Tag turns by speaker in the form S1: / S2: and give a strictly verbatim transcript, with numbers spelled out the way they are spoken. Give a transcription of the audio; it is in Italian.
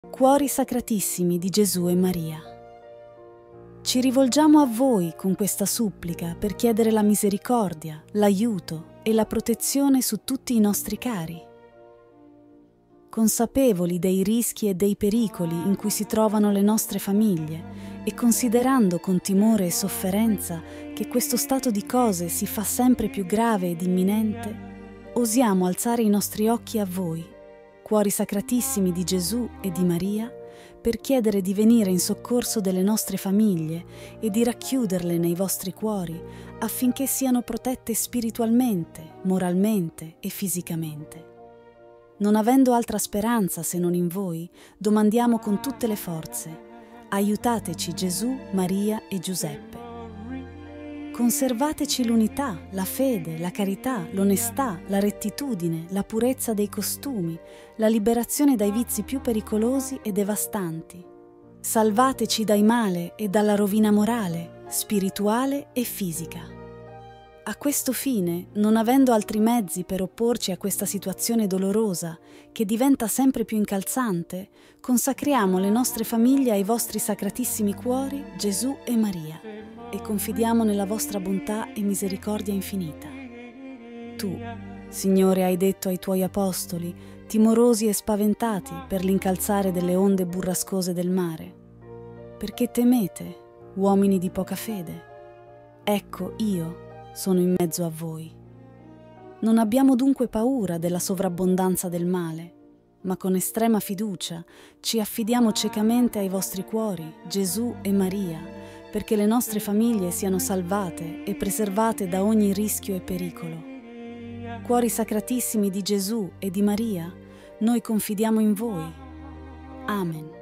S1: Cuori sacratissimi di Gesù e Maria, ci rivolgiamo a voi con questa supplica per chiedere la misericordia, l'aiuto e la protezione su tutti i nostri cari. Consapevoli dei rischi e dei pericoli in cui si trovano le nostre famiglie e considerando con timore e sofferenza che questo stato di cose si fa sempre più grave ed imminente, osiamo alzare i nostri occhi a voi, cuori sacratissimi di Gesù e di Maria, per chiedere di venire in soccorso delle nostre famiglie e di racchiuderle nei vostri cuori affinché siano protette spiritualmente, moralmente e fisicamente. Non avendo altra speranza se non in voi, domandiamo con tutte le forze: aiutateci Gesù, Maria e Giuseppe. Conservateci l'unità, la fede, la carità, l'onestà, la rettitudine, la purezza dei costumi, la liberazione dai vizi più pericolosi e devastanti. Salvateci dai male e dalla rovina morale, spirituale e fisica. A questo fine, non avendo altri mezzi per opporci a questa situazione dolorosa, che diventa sempre più incalzante, consacriamo le nostre famiglie ai vostri sacratissimi cuori, Gesù e Maria, e confidiamo nella vostra bontà e misericordia infinita. Tu, Signore, hai detto ai tuoi apostoli, timorosi e spaventati per l'incalzare delle onde burrascose del mare: perché temete, uomini di poca fede? Ecco, io sono in mezzo a voi. Non abbiamo dunque paura della sovrabbondanza del male, ma con estrema fiducia ci affidiamo ciecamente ai vostri cuori, Gesù e Maria, perché le nostre famiglie siano salvate e preservate da ogni rischio e pericolo. Cuori sacratissimi di Gesù e di Maria, noi confidiamo in voi. Amen.